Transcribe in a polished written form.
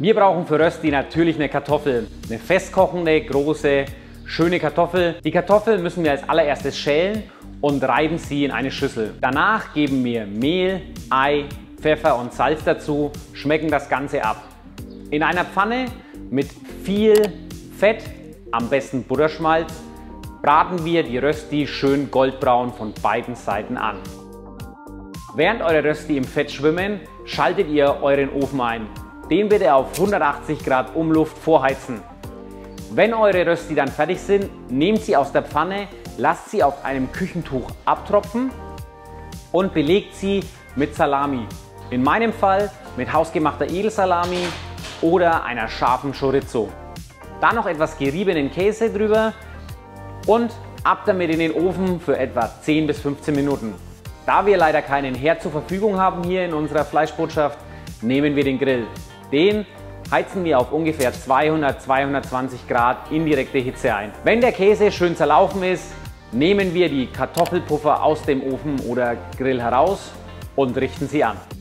Wir brauchen für Rösti natürlich eine Kartoffel. Eine festkochende, große, schöne Kartoffel. Die Kartoffel müssen wir als allererstes schälen und reiben sie in eine Schüssel. Danach geben wir Mehl, Ei, Pfeffer und Salz dazu, schmecken das Ganze ab. In einer Pfanne mit viel Fett, am besten Butterschmalz, braten wir die Rösti schön goldbraun von beiden Seiten an. Während eure Rösti im Fett schwimmen, schaltet ihr euren Ofen ein. Den bitte auf 180 Grad Umluft vorheizen. Wenn eure Rösti dann fertig sind, nehmt sie aus der Pfanne, lasst sie auf einem Küchentuch abtropfen und belegt sie mit Salami. In meinem Fall mit hausgemachter Edelsalami oder einer scharfen Chorizo. Dann noch etwas geriebenen Käse drüber und ab damit in den Ofen für etwa 10 bis 15 Minuten. Da wir leider keinen Herd zur Verfügung haben hier in unserer Fleischbotschaft, nehmen wir den Grill. Den heizen wir auf ungefähr 200-220 Grad indirekte Hitze ein. Wenn der Käse schön zerlaufen ist, nehmen wir die Kartoffelpuffer aus dem Ofen oder Grill heraus und richten sie an.